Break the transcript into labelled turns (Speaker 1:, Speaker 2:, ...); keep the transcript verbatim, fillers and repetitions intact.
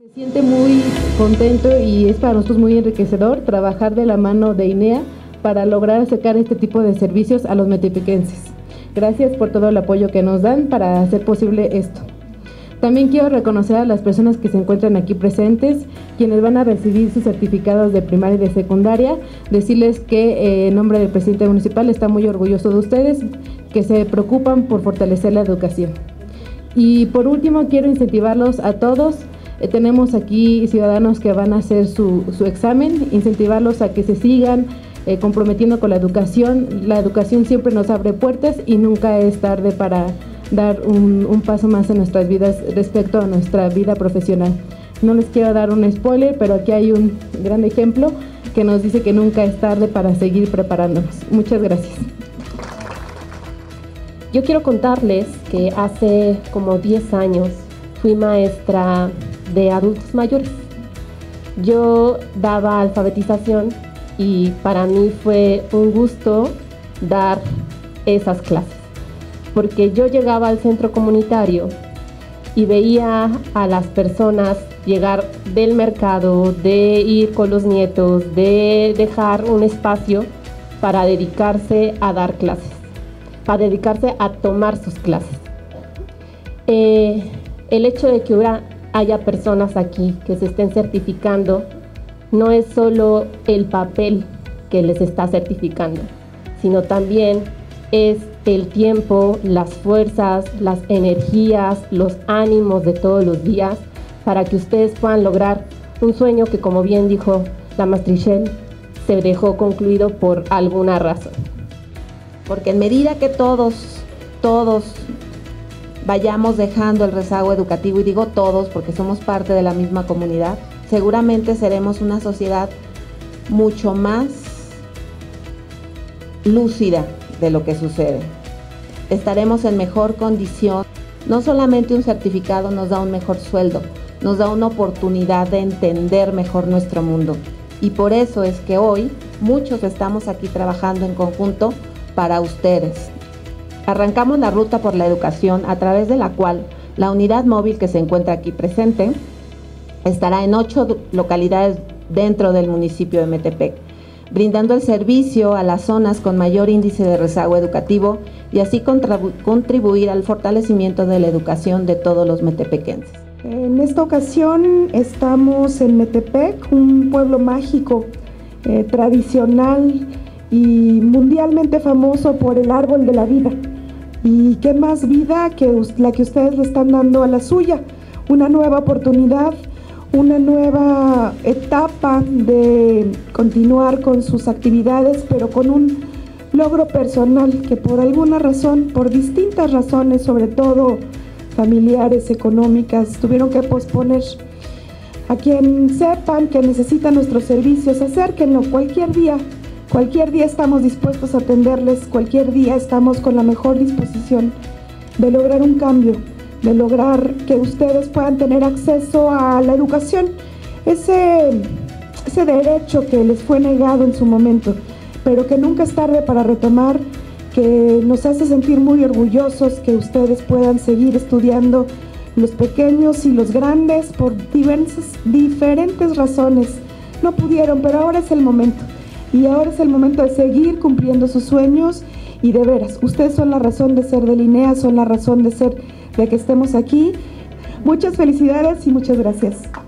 Speaker 1: Se siente muy contento y es para nosotros muy enriquecedor trabajar de la mano de INEA para lograr acercar este tipo de servicios a los metepequenses. Gracias por todo el apoyo que nos dan para hacer posible esto. También quiero reconocer a las personas que se encuentran aquí presentes, quienes van a recibir sus certificados de primaria y de secundaria, decirles que eh, en nombre del presidente municipal está muy orgulloso de ustedes, que se preocupan por fortalecer la educación. Y por último quiero incentivarlos a todos. Eh, tenemos aquí ciudadanos que van a hacer su, su examen, incentivarlos a que se sigan eh, comprometiendo con la educación. La educación siempre nos abre puertas y nunca es tarde para dar un, un paso más en nuestras vidas respecto a nuestra vida profesional. No les quiero dar un spoiler, pero aquí hay un gran ejemplo que nos dice que nunca es tarde para seguir preparándonos. Muchas gracias.
Speaker 2: Yo quiero contarles que hace como diez años fui maestra de adultos mayores. Yo daba alfabetización y para mí fue un gusto dar esas clases, porque yo llegaba al centro comunitario y veía a las personas llegar del mercado, de ir con los nietos, de dejar un espacio para dedicarse a dar clases, para dedicarse a tomar sus clases. Eh, el hecho de que hubiera, haya personas aquí que se estén certificando no es solo el papel que les está certificando, sino también es el tiempo, las fuerzas, las energías, los ánimos de todos los días para que ustedes puedan lograr un sueño que, como bien dijo la Mastrichel, se dejó concluido por alguna razón.
Speaker 3: Porque en medida que todos, todos vayamos dejando el rezago educativo, y digo todos porque somos parte de la misma comunidad, seguramente seremos una sociedad mucho más lúcida de lo que sucede. Estaremos en mejor condición. No solamente un certificado nos da un mejor sueldo, nos da una oportunidad de entender mejor nuestro mundo. Y por eso es que hoy muchos estamos aquí trabajando en conjunto para ustedes. Arrancamos la ruta por la educación, a través de la cual la unidad móvil que se encuentra aquí presente estará en ocho localidades dentro del municipio de Metepec, brindando el servicio a las zonas con mayor índice de rezago educativo y así contribuir al fortalecimiento de la educación de todos los metepequenses.
Speaker 4: En esta ocasión estamos en Metepec, un pueblo mágico, eh, tradicional y mundialmente famoso por el árbol de la vida. Y qué más vida que la que ustedes le están dando a la suya, una nueva oportunidad, una nueva etapa de continuar con sus actividades, pero con un logro personal que por alguna razón, por distintas razones, sobre todo familiares, económicas, tuvieron que posponer. A quien sepan que necesitan nuestros servicios, acérquenlo cualquier día. Cualquier día estamos dispuestos a atenderles, cualquier día estamos con la mejor disposición de lograr un cambio, de lograr que ustedes puedan tener acceso a la educación, ese, ese derecho que les fue negado en su momento, pero que nunca es tarde para retomar, que nos hace sentir muy orgullosos que ustedes puedan seguir estudiando, los pequeños y los grandes, por diversas, diferentes razones. No pudieron, pero ahora es el momento. Y ahora es el momento de seguir cumpliendo sus sueños y de veras, ustedes son la razón de ser del INEA, son la razón de ser de que estemos aquí. Muchas felicidades y muchas gracias.